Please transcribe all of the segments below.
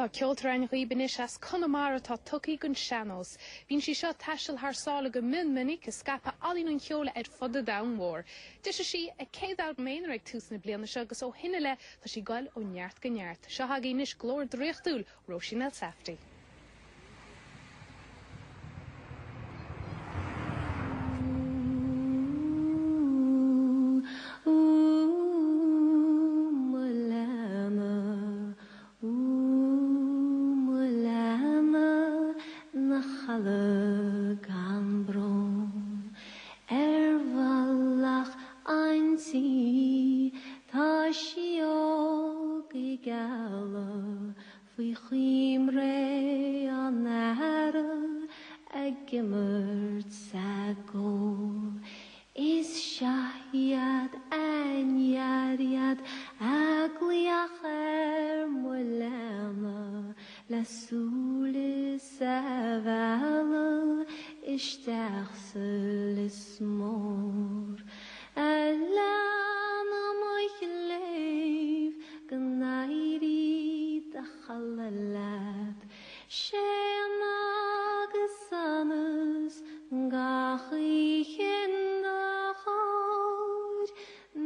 Tá ceoltar an chuoibanis as Connemara tá tucaí gon seanos. Bhín si seo taisteal thar sála go minic is scapa alíonn ceola ed fada damhmór. Dis si a céad méin ag túsna bliana se agus ó hinne le tá si gáil ó neart go neart. Seo hagaí níos glór dríochtúil Roisin El Safty. Gimmert sago is shahiad an yariad agliach mulama la sule savala ishtachsel ismor alana moichlev gnairi dakhalalat Shemagesanes gachlichen nachod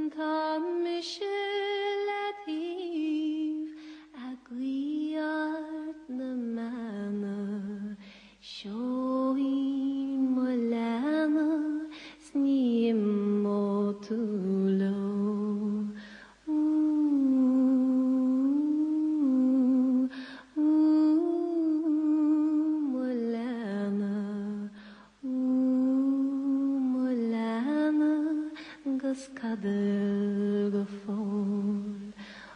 tamishelativ agriat namana shoim molama snim motulo Kadel gefol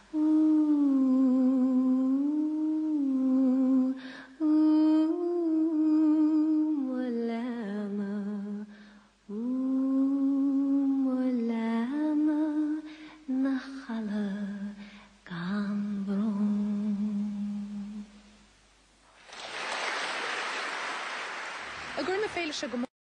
molama nachala gambron A gurna féile se go